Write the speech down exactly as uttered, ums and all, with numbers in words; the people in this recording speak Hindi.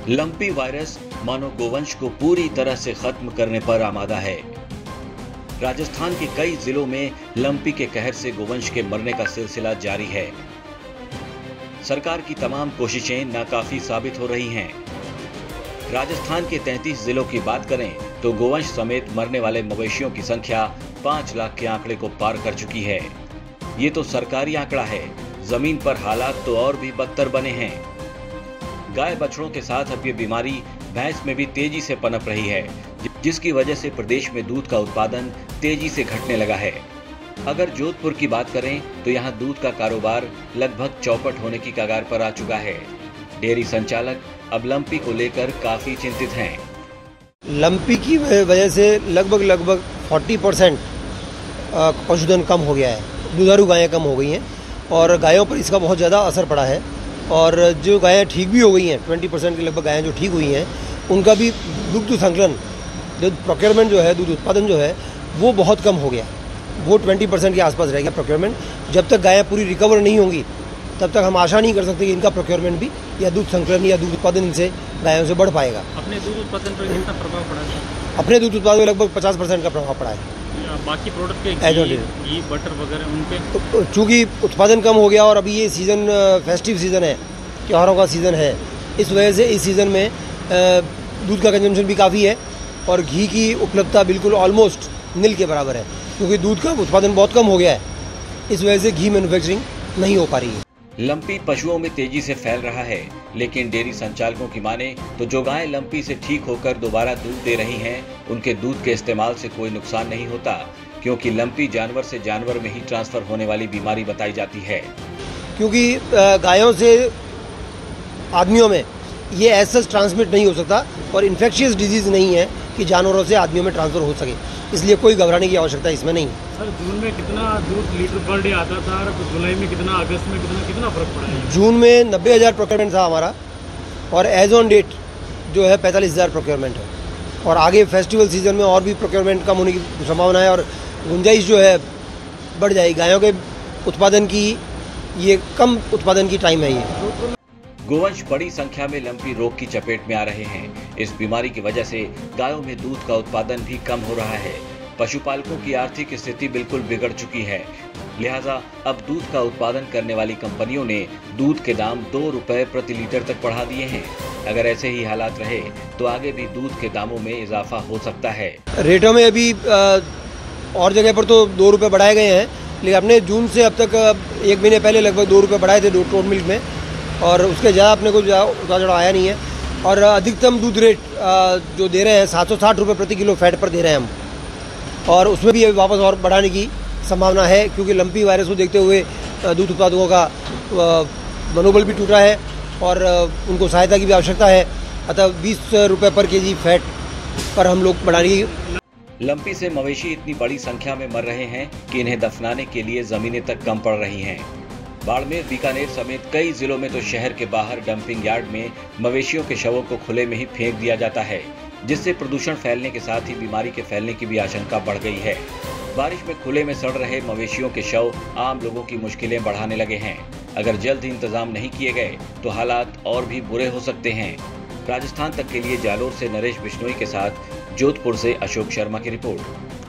लंपी वायरस मानो गोवंश को पूरी तरह से खत्म करने पर आमादा है। राजस्थान के कई जिलों में लंपी के कहर से गोवंश के मरने का सिलसिला जारी है। सरकार की तमाम कोशिशें नाकाफी साबित हो रही हैं। राजस्थान के तैंतीस जिलों की बात करें तो गोवंश समेत मरने वाले मवेशियों की संख्या पांच लाख के आंकड़े को पार कर चुकी है। ये तो सरकारी आंकड़ा है, जमीन पर हालात तो और भी बदतर बने हैं। गाय बछड़ों के साथ अब ये बीमारी भैंस में भी तेजी से पनप रही है, जिसकी वजह से प्रदेश में दूध का उत्पादन तेजी से घटने लगा है। अगर जोधपुर की बात करें तो यहाँ दूध का कारोबार लगभग चौपट होने की कगार पर आ चुका है। डेयरी संचालक अब लंपी को लेकर काफी चिंतित हैं। लंपी की वजह से लगभग लगभग चालीस परसेंट पशुधन कम हो गया है, दुधारू गायें कम हो गई हैं और गायों पर इसका बहुत ज़्यादा असर पड़ा है। और जो गायें ठीक भी हो गई हैं, बीस परसेंट की लगभग गायें जो ठीक हुई हैं, उनका भी दुग्ध संकलन, दूध प्रोक्योरमेंट जो है, दूध उत्पादन जो है, वो बहुत कम हो गया। वो बीस परसेंट के आसपास रह गया प्रोक्योरमेंट। जब तक गायें पूरी रिकवर नहीं होंगी तब तक हम आशा नहीं कर सकते कि इनका प्रोक्योरमेंट भी या दूध संकलन या दूध उत्पादन इनसे गायों से बढ़ पाएगा। अपने दूध उत्पादन पर कितना प्रभाव पड़ा है? अपने दूध उत्पादन में लगभग पचास परसेंट का प्रभाव पड़ा है। बाकी प्रोडक्ट के घी, घी बटर वगैरह उन पे चूँकि उत्पादन कम हो गया और अभी ये सीज़न फेस्टिव सीज़न है, त्योहारों का सीज़न है, इस वजह से इस सीज़न में दूध का कंजम्पशन भी काफ़ी है और घी की उपलब्धता बिल्कुल ऑलमोस्ट नील के बराबर है, क्योंकि दूध का उत्पादन बहुत कम हो गया है। इस वजह से घी मैन्युफैक्चरिंग नहीं हो पा रही है। लंपी पशुओं में तेजी से फैल रहा है, लेकिन डेयरी संचालकों की माने तो जो गायें लंपी से ठीक होकर दोबारा दूध दे रही हैं, उनके दूध के इस्तेमाल से कोई नुकसान नहीं होता, क्योंकि लंपी जानवर से जानवर में ही ट्रांसफर होने वाली बीमारी बताई जाती है। क्योंकि गायों से आदमियों में ये ऐसा ट्रांसमिट नहीं हो सकता और इन्फेक्शियस डिजीज नहीं है कि जानवरों से आदमियों में ट्रांसफर हो सके, इसलिए कोई घबराने की आवश्यकता इसमें नहीं है। सर, जून में कितना दूध लीटर पर डे आता था और जुलाई में कितना, अगस्त में कितना कितना फर्क पड़ा है? जून में नब्बे हज़ार प्रोक्योरमेंट था हमारा और एज ऑन डेट जो है पैंतालीस हज़ार प्रोक्योरमेंट है और आगे फेस्टिवल सीजन में और भी प्रोक्योरमेंट कम होने की संभावना है और गुंजाइश जो है बढ़ जाएगी। गायों के उत्पादन की ये कम उत्पादन की टाइम है। ये गोवंश बड़ी संख्या में लंपी रोग की चपेट में आ रहे हैं। इस बीमारी की वजह से गायों में दूध का उत्पादन भी कम हो रहा है। पशुपालकों की आर्थिक स्थिति बिल्कुल बिगड़ चुकी है, लिहाजा अब दूध का उत्पादन करने वाली कंपनियों ने दूध के दाम दो रुपए प्रति लीटर तक बढ़ा दिए हैं। अगर ऐसे ही हालात रहे तो आगे भी दूध के दामों में इजाफा हो सकता है। रेटों में अभी और जगह पर तो दो रुपए बढ़ाए गए हैं, लेकिन अपने जून से अब तक एक महीने पहले लगभग दो रुपए बढ़ाए थे टोट मिल्क में और उसके ज़्यादा अपने को उतार चढ़ाव आया नहीं है। और अधिकतम दूध रेट जो दे रहे हैं सात सौ साठ रुपये प्रति किलो फैट पर दे रहे हैं हम, और उसमें भी वापस और बढ़ाने की संभावना है, क्योंकि लंपी वायरस को देखते हुए दूध उत्पादकों का मनोबल भी टूटा है और उनको सहायता की भी आवश्यकता है। अतः बीस रुपये पर केजी फैट पर हम लोग बढ़ाने की। लंपी से मवेशी इतनी बड़ी संख्या में मर रहे हैं कि इन्हें दफनाने के लिए जमीनें तक कम पड़ रही हैं। बाड़मेर, बीकानेर समेत कई जिलों में तो शहर के बाहर डंपिंग यार्ड में मवेशियों के शवों को खुले में ही फेंक दिया जाता है, जिससे प्रदूषण फैलने के साथ ही बीमारी के फैलने की भी आशंका बढ़ गई है। बारिश में खुले में सड़ रहे मवेशियों के शव आम लोगों की मुश्किलें बढ़ाने लगे हैं। अगर जल्द इंतजाम नहीं किए गए तो हालात और भी बुरे हो सकते हैं। राजस्थान तक के लिए जालोर से नरेश बिश्नोई के साथ जोधपुर से अशोक शर्मा की रिपोर्ट।